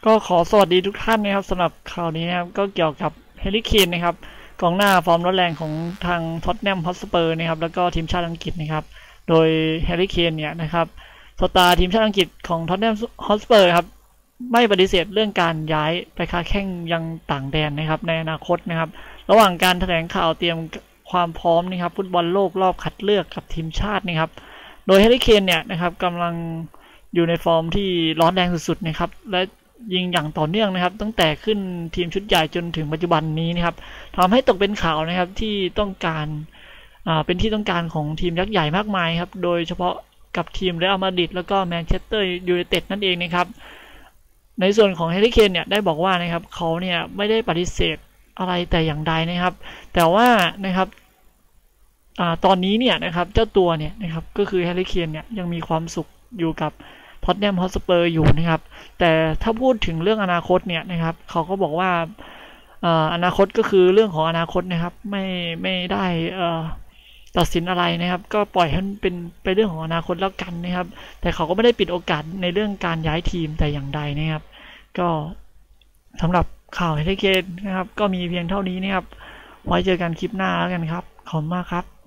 ก็ขอสวัสดีทุกท่านนะครับสำหรับข่าวนี้นะครับก็เกี่ยวกับแฮร์รี่เคนนะครับกองหน้าฟอร์มร้อนแรงของทางท็อตแนมฮอตสเปอร์นะครับแล้วก็ทีมชาติอังกฤษนะครับโดยแฮร์รี่เคนเนี่ยนะครับสตาร์ทีมชาติอังกฤษของท็อตแนมฮอตสเปอร์ครับไม่ปฏิเสธเรื่องการย้ายไปค้าแข่งยังต่างแดนนะครับในอนาคตนะครับระหว่างการแถลงข่าวเตรียมความพร้อมนะครับฟุตบอลโลกรอบคัดเลือกกับทีมชาตินะครับโดยแฮร์รี่เคนเนี่ยนะครับกำลังอยู่ในฟอร์มที่ร้อนแรงสุดๆนะครับและยิงอย่างต่อเนื่องนะครับตั้งแต่ขึ้นทีมชุดใหญ่จนถึงปัจจุบันนี้นะครับทำให้ตกเป็นข่าวนะครับที่ต้องการเป็นที่ต้องการของทีมยักษ์ใหญ่มากมายครับโดยเฉพาะกับทีมเรอัลมาดริดแล้วก็แมนเชสเตอร์ยูไนเต็ดนั่นเองนะครับในส่วนของแฮร์รี่เคนเนี่ยได้บอกว่านะครับเขาเนี่ยไม่ได้ปฏิเสธอะไรแต่อย่างใดนะครับแต่ว่านะครับตอนนี้เนี่ยนะครับเจ้าตัวเนี่ยนะครับก็คือแฮร์รี่เคนเนี่ยยังมีความสุขอยู่กับท็อตแนมฮอตสเปอร์อยู่นะครับแต่ถ้าพูดถึงเรื่องอนาคตเนี่ยนะครับเขาก็บอกว่าอนาคตก็คือเรื่องของอนาคตนะครับไม่ได้ตัดสินอะไรนะครับก็ปล่อยให้เป็นไปเรื่องของอนาคตแล้วกันนะครับแต่เขาก็ไม่ได้ปิดโอกาสในเรื่องการย้ายทีมแต่อย่างใดนะครับก็สำหรับข่าวแฮร์รี่เคนนะครับก็มีเพียงเท่านี้นะครับไว้เจอกันคลิปหน้าแล้วกันครับขอบคุณมากครับ